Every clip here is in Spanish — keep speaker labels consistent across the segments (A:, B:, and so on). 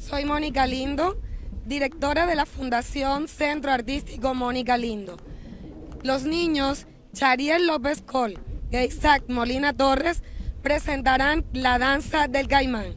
A: Soy Mónica Lindo, directora de la Fundación Centro Artístico Mónica Lindo. Los niños Chariel López Col e Isaac Molina Torres presentarán la danza del caimán.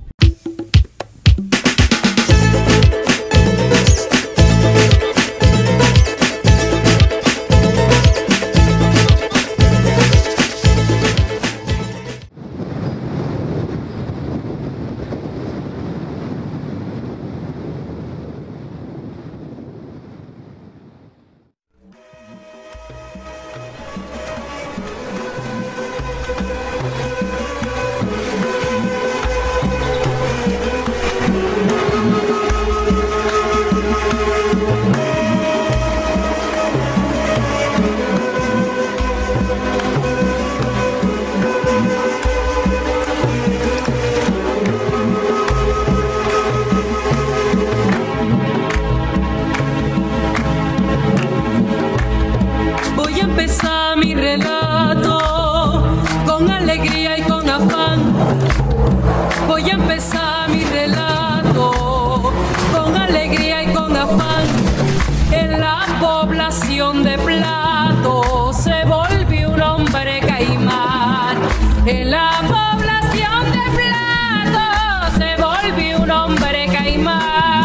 B: Mi relato con alegría y con afán. Voy a empezar mi relato con alegría y con afán. En la población de Plato se volvió un hombre caimán. En la población de Plato se volvió un hombre caimán.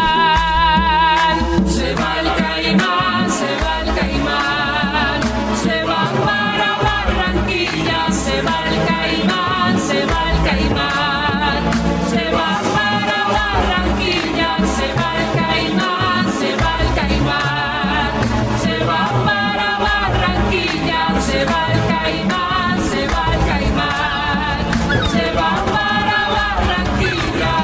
B: Se va el caimán, se va el caimán. Se va para Barranquilla, se va el caimán, se va el caimán. Se va para Barranquilla, se va el caimán, se va el caimán. Se va para Barranquilla, se va el caimán, se va el caimán. Se va para Barranquilla.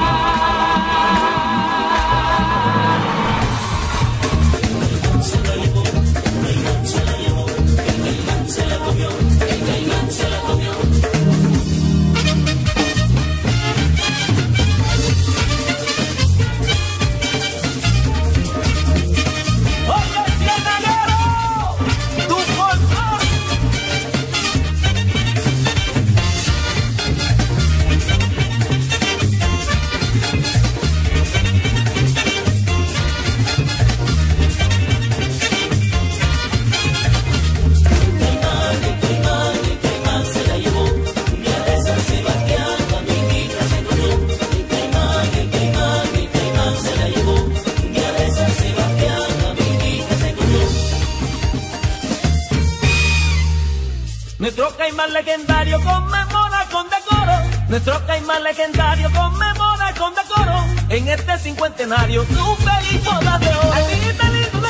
C: Nuestro caimán legendario conmemora con decoro. Nuestro caimán legendario conmemora con decoro. En este cincuentenario, un feliz boda de oro.